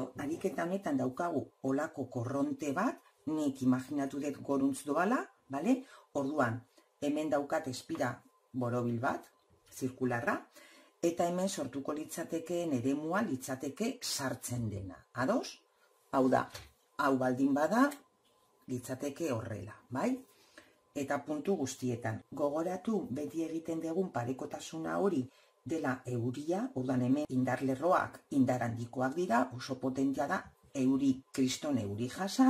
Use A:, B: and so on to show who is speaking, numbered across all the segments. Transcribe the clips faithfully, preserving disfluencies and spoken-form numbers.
A: ariketa honetan daukagu olako korronte bat, nik imaginatu dut goruntz doala, bale? Orduan, hemen daukat espira borobil bat, zirkularra, eta hemen sortuko litzatekeen eremua litzateke sartzen dena. Ados? Hau da, hau baldin bada, litzateke horrela, bai? Eta puntu guztietan. Gogoratu beti egiten dugun parekotasuna hori dela euria, ordan hemen indarlerroak indar handikoak dira, oso potentia da, euri, kriston euri jasa,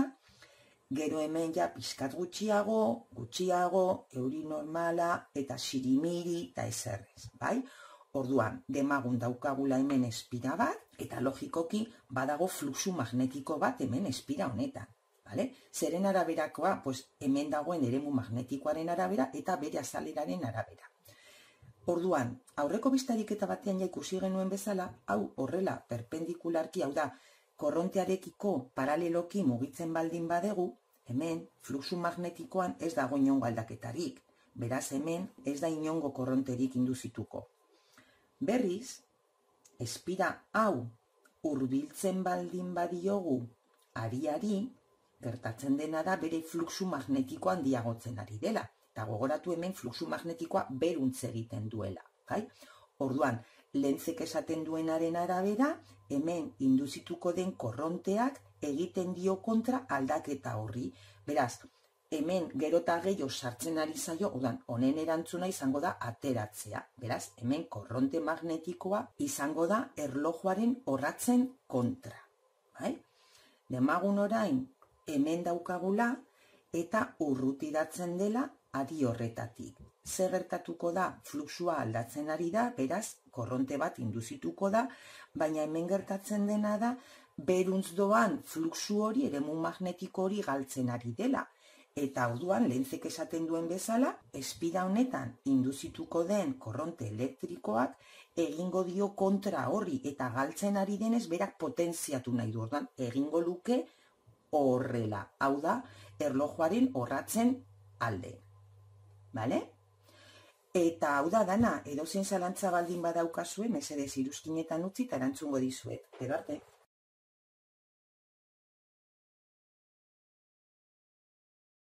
A: gero hemen ja pizkat gutxiago, gutxiago, euri normala, eta sirimiri, eta ezerrez, bai? Orduan, demagun daukagula hemen espira bat, eta logikoki badago fluxu magnetiko bat hemen espira honetan. Vale? Zeren araberakoa, pues, hemen dagoen eremu magnetikoaren arabera eta bere azaleraren arabera. Orduan, aurreko biztariketa batean ja ikusi genuen bezala, hau horrela perpendikularki, hau da, korrontearekiko paraleloki mugitzen baldin badegu, hemen fluxu magnetikoan ez dago inongo aldaketarik. Beraz, hemen ez da inongo korronterik induzituko. Berriz, espira hau hurbiltzen baldin badiogu ariari, gertatzen dena da bere fluxu magnetikoa handiagotzen ari dela. Eta gogoratu hemen fluxu magnetikoa beruntz egiten duela. Bai? Orduan, lentzek esaten duenaren arabera, hemen induzituko den korronteak egiten dio kontra aldaketa horri. Beraz, hemen gero eta gehiago sartzen ari zaio, orduan, honen erantzuna izango da ateratzea. Beraz, hemen korronte magnetikoa izango da erlojuaren orratzen kontra. Bai? Demagun orain, hemen daukagula eta urrutiratzen dela adi horretatik. Zer gertatuko da? Fluxua aldatzen ari da, beraz, korronte bat induzituko da, baina hemen gertatzen dena da, beruntz doan fluxu hori, eremu magnetiko hori galtzen ari dela. Eta orduan, lentzek esaten duen bezala, espira honetan induzituko den korronte elektrikoak egingo dio kontra horri eta galtzen ari denez berak potentziatu nahi du. Orduan, egingo luke horrela. Hau da, erlojuaren orratzen alde. Bale? Eta hau da dana, edozein zalantza baldin badaukazue, mesedez iruzkinetan utzi eta erantzungo dizuet. Gero arte.